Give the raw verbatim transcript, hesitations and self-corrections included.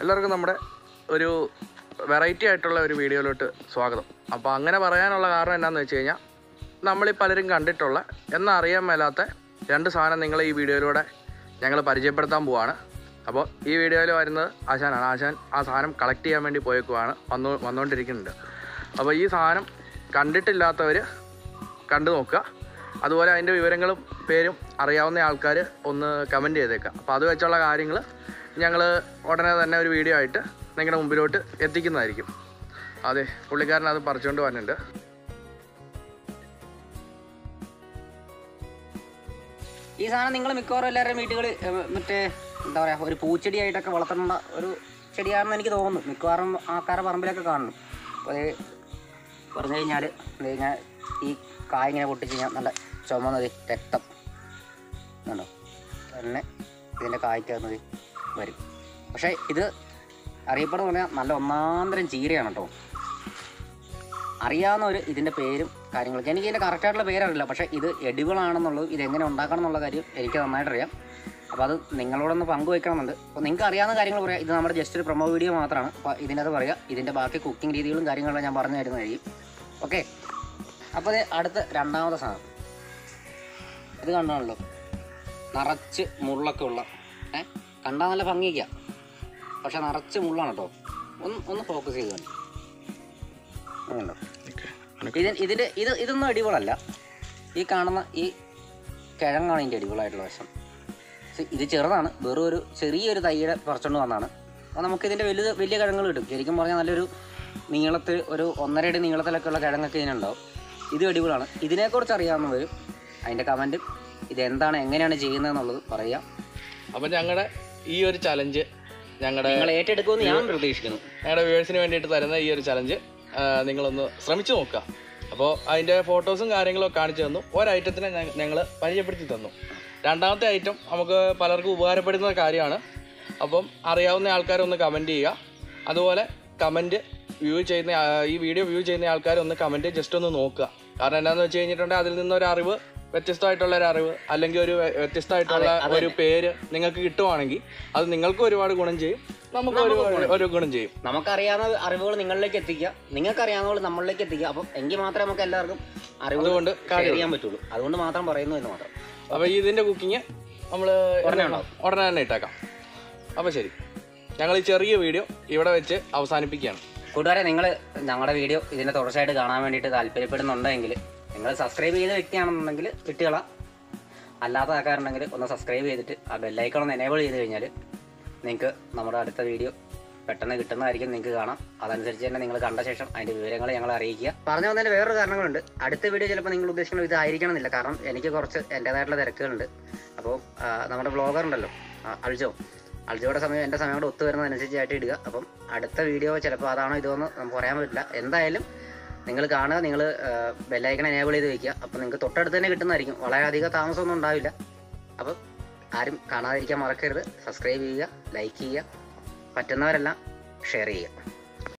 എല്ലാവർക്കും നമ്മുടെ ഒരു വെറൈറ്റി ആയിട്ടുള്ള ഒരു വീഡിയോയിലോട്ട് സ്വാഗതം. അപ്പോൾ അങ്ങനെ പറയാനുള്ള കാരണം എന്താണെന്ന് വെച്ച് കഴിഞ്ഞാൽ, നമ്മളീ പലരും കണ്ടിട്ടുള്ള എന്നാൽ അറിയാൻ മേലാത്ത രണ്ട് സാധനം നിങ്ങളെ ഈ വീഡിയോയിലൂടെ ഞങ്ങൾ പരിചയപ്പെടുത്താൻ പോവാണ്. അപ്പോൾ ഈ വീഡിയോയിൽ വരുന്നത് ആശാനാണ്. ആശാൻ ആ സാധനം കളക്ട് ചെയ്യാൻ വേണ്ടി പോയേക്കുവാണ്, വന്നു വന്നുകൊണ്ടിരിക്കുന്നുണ്ട്. അപ്പോൾ ഈ സാധനം കണ്ടിട്ടില്ലാത്തവർ കണ്ടു നോക്കുക. അതുപോലെ അതിൻ്റെ വിവരങ്ങളും പേരും അറിയാവുന്ന ആൾക്കാർ ഒന്ന് കമൻറ്റ് ചെയ്തേക്കാം. അപ്പോൾ അത് വെച്ചുള്ള കാര്യങ്ങൾ ഞങ്ങൾ ഉടനെ തന്നെ ഒരു വീഡിയോ ആയിട്ട് നിങ്ങളുടെ മുമ്പിലോട്ട് എത്തിക്കുന്നതായിരിക്കും. അതെ, പുള്ളിക്കാരൻ അത് പറിച്ചുകൊണ്ട് വന്നിട്ടുണ്ട്. ഈ സാധനം നിങ്ങൾ മിക്കവാറും എല്ലാവരുടെയും വീടുകളിൽ മറ്റേ എന്താ പറയുക, ഒരു പൂച്ചെടിയായിട്ടൊക്കെ വളർത്തുന്ന ഒരു ചെടിയാണെന്ന് എനിക്ക് തോന്നുന്നു. മിക്കവാറും ആൾക്കാരുടെ പറമ്പിലൊക്കെ കാണുന്നു. അപ്പോൾ അത് പറഞ്ഞു കഴിഞ്ഞാൽ കഴിഞ്ഞാൽ ഈ കായ ഇങ്ങനെ പൊട്ടിച്ച് കഴിഞ്ഞാൽ നല്ല ചുമന്നത് രക്തം ഉണ്ടോ തന്നെ ഇതിൻ്റെ കായ്ക്കകത്ത് വരും. പക്ഷേ ഇത് അറിയപ്പെടുന്ന പറഞ്ഞാൽ നല്ല ഒന്നാന്തരം ചീരയാണ് കേട്ടോ. അറിയാവുന്നവർ ഇതിൻ്റെ പേരും കാര്യങ്ങളൊക്കെ, എനിക്ക് ഇതിൻ്റെ കറക്റ്റായിട്ടുള്ള പേരറിയില്ല. പക്ഷേ ഇത് എഡിബിളാണെന്നുള്ളത്, ഇതെങ്ങനെ ഉണ്ടാക്കണം എന്നുള്ള കാര്യം എനിക്ക് നന്നായിട്ടറിയാം. അപ്പോൾ അത് നിങ്ങളോടൊന്ന് പങ്കുവയ്ക്കണമെന്നുണ്ട്. അപ്പോൾ നിങ്ങൾക്ക് അറിയാവുന്ന കാര്യങ്ങൾ പറയാം. ഇത് നമ്മുടെ ജസ്റ്റ് ഒരു പ്രൊമോ വീഡിയോ മാത്രമാണ്. അപ്പോൾ ഇതിൻ്റെ അത് പറയാം. ഇതിൻ്റെ ബാക്കി കുക്കിംഗ് രീതികളും കാര്യങ്ങളും ഞാൻ പറഞ്ഞു തരുന്നതായിരിക്കും. ഓക്കെ, അപ്പോൾ അത് അടുത്ത രണ്ടാമത്തെ സാധനം ഇത് കണ്ടാണല്ലോ, നിറച്ച് മുള്ളൊക്കെ ഉള്ള ഏഹ് കണ്ടാൽ നല്ല ഭംഗിക്കുക, പക്ഷെ നിറച്ച് മുള്ളാണ് കേട്ടോ. ഒന്ന് ഒന്ന് ഫോക്കസ് ചെയ്ത് കണ്ടു അങ്ങനെയുണ്ടോ. ഇത് ഇതിൻ്റെ ഇത് ഇതൊന്നും അടിപൊളല്ല. ഈ കാണുന്ന ഈ കിഴങ്ങാണ് ഇതിൻ്റെ അടിപൊളിയായിട്ടുള്ള വശം. ഇത് ചെറുതാണ്, വെറും ഒരു ചെറിയൊരു തൈയുടെ പറിച്ചുകൊണ്ട് വന്നതാണ്. അപ്പോൾ നമുക്കിതിൻ്റെ വലുത് വലിയ കിഴങ്ങുകൾ കിട്ടും. ശരിക്കും പറഞ്ഞാൽ നല്ലൊരു നീളത്തിൽ ഒരു ഒന്നര അടി നീളത്തിലൊക്കെ ഉള്ള കിഴങ്ങൊക്കെ ഇതിനുണ്ടാവും. ഇത് അടിപൊളിയാണ്. ഇതിനെക്കുറിച്ച് അറിയാവുന്നവരും അതിൻ്റെ കമൻറ്റും ഇതെന്താണ് എങ്ങനെയാണ് ചെയ്യുന്നതെന്നുള്ളത് പറയാം. അപ്പം ഞങ്ങളുടെ ഈ ഒരു ചലഞ്ച് ഞങ്ങളുടെ നിങ്ങൾ ഏറ്റെടുക്കുമെന്ന് ഞാൻ പ്രതീക്ഷിക്കുന്നു. ഞങ്ങളുടെ വ്യൂവേഴ്സിന് വേണ്ടിയിട്ട് തരുന്ന ഈ ഒരു ചലഞ്ച് നിങ്ങളൊന്ന് ശ്രമിച്ചു നോക്കുക. അപ്പോൾ അതിൻ്റെ ഫോട്ടോസും കാര്യങ്ങളും കാണിച്ചു തന്നു. ഒരൈറ്റത്തിനെ ഞങ്ങൾ പരിചയപ്പെടുത്തി തന്നു. രണ്ടാമത്തെ ഐറ്റം നമുക്ക് പലർക്കും ഉപകാരപ്പെടുന്ന കാര്യമാണ്. അപ്പം അറിയാവുന്ന ആൾക്കാരൊന്ന് കമൻറ്റ് ചെയ്യുക. അതുപോലെ കമൻറ്റ് വ്യൂ ചെയ്യുന്ന ഈ വീഡിയോ വ്യൂ ചെയ്യുന്ന ആൾക്കാരൊന്ന് കമൻറ്റ് ജസ്റ്റ് ഒന്ന് നോക്കുക. കാരണം എന്താണെന്ന് വെച്ച് കഴിഞ്ഞിട്ടുണ്ടെങ്കിൽ അതിൽ നിന്നൊരു അറിവ്, വ്യത്യസ്തമായിട്ടുള്ള ഒരു അറിവ് അല്ലെങ്കിൽ ഒരു വ്യത്യസ്തമായിട്ടുള്ള ഒരു പേര് നിങ്ങൾക്ക് കിട്ടുവാണെങ്കിൽ അത് നിങ്ങൾക്ക് ഒരുപാട് ഗുണം ചെയ്യും, നമുക്ക് ഒരു ഗുണം ചെയ്യും. നമുക്കറിയാവുന്ന അറിവുകൾ നിങ്ങളിലേക്ക് എത്തിക്കുക, നിങ്ങൾക്കറിയാവുന്നവർ നമ്മളിലേക്ക് എത്തിക്കുക. അപ്പം എങ്കിൽ മാത്രമേ നമുക്ക് എല്ലാവർക്കും അറിവ് കൊണ്ട് ചെയ്യാൻ പറ്റുള്ളൂ. അതുകൊണ്ട് മാത്രം പറയുന്നു എന്ന് മാത്രം. അപ്പോൾ ഇതിൻ്റെ കുക്കിങ് നമ്മൾ ഉടനെ ഉണ്ടാവും, ഉടനെ തന്നെ ഇട്ടേക്കാം. അപ്പോൾ ശരി, ഞങ്ങൾ ഈ ചെറിയ വീഡിയോ ഇവിടെ വെച്ച് അവസാനിപ്പിക്കുകയാണ്. കൂട്ടുകാരെ, നിങ്ങൾ ഞങ്ങളുടെ വീഡിയോ ഇതിൻ്റെ തുടർച്ചയായിട്ട് കാണാൻ വേണ്ടിയിട്ട് താല്പര്യപ്പെടുന്നുണ്ടെങ്കിൽ നിങ്ങൾ സബ്സ്ക്രൈബ് ചെയ്ത വ്യക്തിയാണെന്നുണ്ടെങ്കിൽ കിട്ടുകളാം. അല്ലാത്ത ആൾക്കാരുണ്ടെങ്കിൽ ഒന്ന് സബ്സ്ക്രൈബ് ചെയ്തിട്ട് ആ ബെല്ലൈക്കൺ ഒന്ന് എനേബിൾ ചെയ്ത് കഴിഞ്ഞാൽ നിങ്ങൾക്ക് നമ്മുടെ അടുത്ത വീഡിയോ പെട്ടെന്ന് കിട്ടുന്നതായിരിക്കും, നിങ്ങൾക്ക് കാണാം. അതനുസരിച്ച് തന്നെ നിങ്ങൾ കണ്ട ശേഷം അതിൻ്റെ വിവരങ്ങൾ ഞങ്ങളെ അറിയിക്കുക. പറഞ്ഞു വന്നതിൻ്റെ വേറൊരു കാരണങ്ങളുണ്ട്. അടുത്ത വീഡിയോ ചിലപ്പോൾ നിങ്ങൾ ഉദ്ദേശിക്കുന്നത് ഇതായിരിക്കണം എന്നില്ല. കാരണം എനിക്ക് കുറച്ച് എൻ്റേതായിട്ടുള്ള തിരക്കുകളുണ്ട്. അപ്പോൾ നമ്മുടെ ബ്ലോഗർ ഉണ്ടല്ലോ അൽജോ, അൽജോയുടെ സമയം എൻ്റെ സമയം കൂടെ ഒത്തു വരുന്നതനുസരിച്ചായിട്ട് ഇടുക. അപ്പം അടുത്ത വീഡിയോ ചിലപ്പോൾ അതാണോ ഇതോന്ന് നമുക്ക് പറയാൻ പറ്റില്ല. എന്തായാലും നിങ്ങൾ കാണുക, നിങ്ങൾ ബെല്ലൈക്കൺ എനേബിൾ ചെയ്ത് വയ്ക്കുക. അപ്പം നിങ്ങൾക്ക് തൊട്ടടുത്ത് തന്നെ കിട്ടുന്നതായിരിക്കും. വളരെയധികം താമസമൊന്നും ഉണ്ടാവില്ല. അപ്പം ആരും കാണാതിരിക്കാൻ മറക്കരുത്. സബ്സ്ക്രൈബ് ചെയ്യുക, ലൈക്ക് ചെയ്യുക, പറ്റുന്നവരെല്ലാം ഷെയർ ചെയ്യുക.